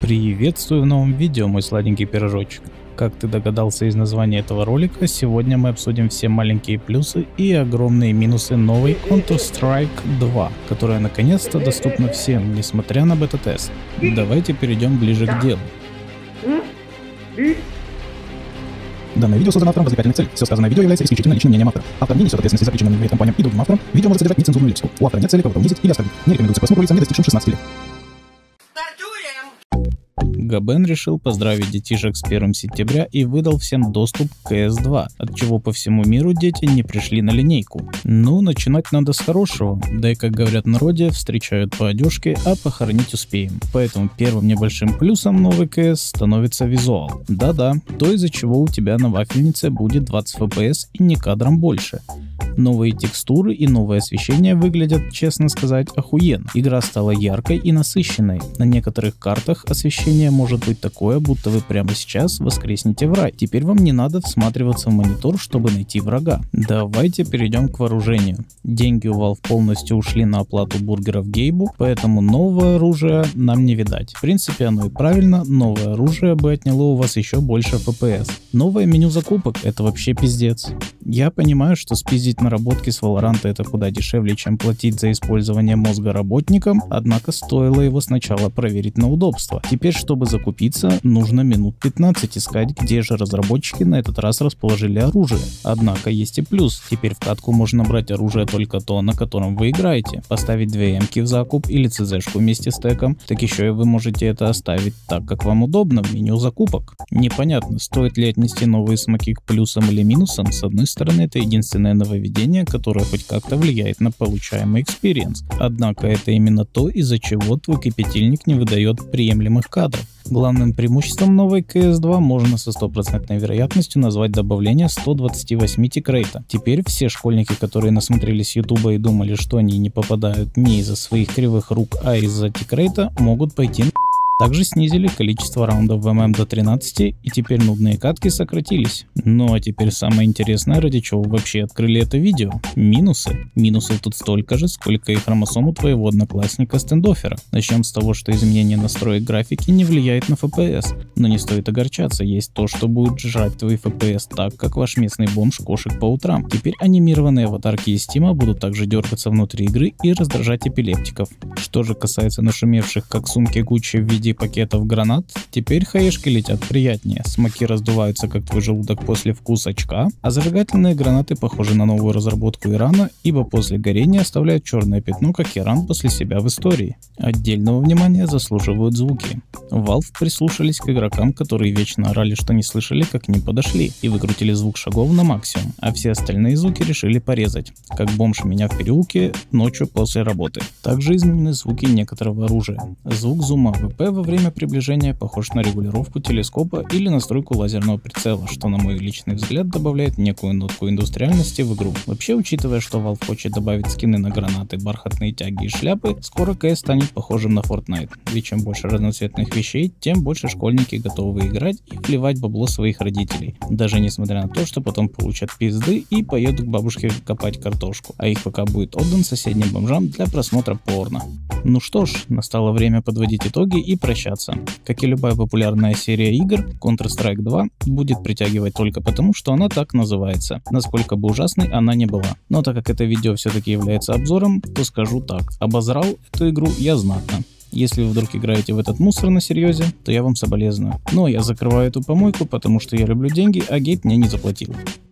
Приветствую в новом видео, мой сладенький пирожочек. Как ты догадался из названия этого ролика, сегодня мы обсудим все маленькие плюсы и огромные минусы новой Counter-Strike 2, которая наконец-то доступна всем, несмотря на бета-тест. Давайте перейдем ближе к делу. Данное видео создано автором в развлекательных целях. Все сказанное видео является исключительно личным мнением автора. Автор не несет ответственности за причиненные вред компаниям и другим авторам. Видео может содержать нецензурную лексику. У автора нет цели кого-то унизить или оскорбить. Не рекомендуется просмотр лицам, не достигшим 16 лет. Габен решил поздравить детишек с 1 сентября и выдал всем доступ к CS2, от чего по всему миру дети не пришли на линейку. Ну, начинать надо с хорошего, да и как говорят в народе, встречают по одежке, а похоронить успеем. Поэтому первым небольшим плюсом новый CS становится визуал. Да-да, то из-за чего у тебя на вафельнице будет 20 FPS и не кадром больше. Новые текстуры и новое освещение выглядят, честно сказать, охуенно. Игра стала яркой и насыщенной. На некоторых картах освещение может быть такое, будто вы прямо сейчас воскреснете в рай. Теперь вам не надо всматриваться в монитор, чтобы найти врага. Давайте перейдем к вооружению. Деньги у Valve полностью ушли на оплату бургеров Гейбу, поэтому нового оружия нам не видать. В принципе, оно и правильно, новое оружие бы отняло у вас еще больше FPS. Новое меню закупок — это вообще пиздец. Я понимаю, что спиздить наработки с Valorant это куда дешевле, чем платить за использование мозга работникам, однако стоило его сначала проверить на удобство. Теперь, чтобы закупиться, нужно минут 15 искать, где же разработчики на этот раз расположили оружие. Однако есть и плюс, теперь в катку можно брать оружие только то, на котором вы играете. Поставить 2 эмки в закуп или ЦЗшку вместе с теком, так еще и вы можете это оставить так, как вам удобно в меню закупок. Непонятно, стоит ли отнести новые смоки к плюсам или минусам. С одной стороны, это единственное нововведение, которое хоть как-то влияет на получаемый экспириенс. Однако это именно то, из-за чего твой кипятильник не выдает приемлемых кадров. Главным преимуществом новой CS2 можно со стопроцентной вероятностью назвать добавление 128 тикрейта. Теперь все школьники, которые насмотрелись ютуба и думали, что они не попадают не из-за своих кривых рук, а из-за тикрейта, могут пойти на. Также снизили количество раундов в ММ до 13, и теперь нудные катки сократились. Ну а теперь самое интересное, ради чего вообще открыли это видео. Минусы. Минусов тут столько же, сколько и хромосом у твоего одноклассника стендофера. Начнем с того, что изменение настроек графики не влияет на FPS. Но не стоит огорчаться, есть то, что будет жрать твой FPS так, как ваш местный бомж кошек по утрам. Теперь анимированные аватарки из Steam будут также дергаться внутри игры и раздражать эпилептиков. Что же касается нашумевших как сумки Gucci в виде пакетов гранат, теперь хаешки летят приятнее, смоки раздуваются как твой желудок после вкусачка, а зажигательные гранаты похожи на новую разработку Ирана, ибо после горения оставляют черное пятно, как Иран после себя в истории. Отдельного внимания заслуживают звуки. Valve прислушались к игрокам, которые вечно орали, что не слышали, как к ним подошли, и выкрутили звук шагов на максимум, а все остальные звуки решили порезать, как бомж меня в переулке ночью после работы. Также изменены звуки некоторого оружия. Звук зума АВП во время приближения похож на регулировку телескопа или настройку лазерного прицела, что на мой личный взгляд добавляет некую нотку индустриальности в игру. Вообще, учитывая, что Valve хочет добавить скины на гранаты, бархатные тяги и шляпы, скоро CS станет похожим на Fortnite, ведь чем больше разноцветных вещей, тем больше школьники готовы играть и вливать бабло своих родителей, даже несмотря на то, что потом получат пизды и поедут к бабушке копать картошку, а их пока будет отдан соседним бомжам для просмотра порно. Ну что ж, настало время подводить итоги и прощаться. Как и любая популярная серия игр, Counter-Strike 2 будет притягивать только потому, что она так называется, насколько бы ужасной она не была. Но так как это видео все-таки является обзором, то скажу так: обозрал эту игру я знатно. Если вы вдруг играете в этот мусор на серьезе, то я вам соболезную. Но я закрываю эту помойку, потому что я люблю деньги, а Гейб мне не заплатил.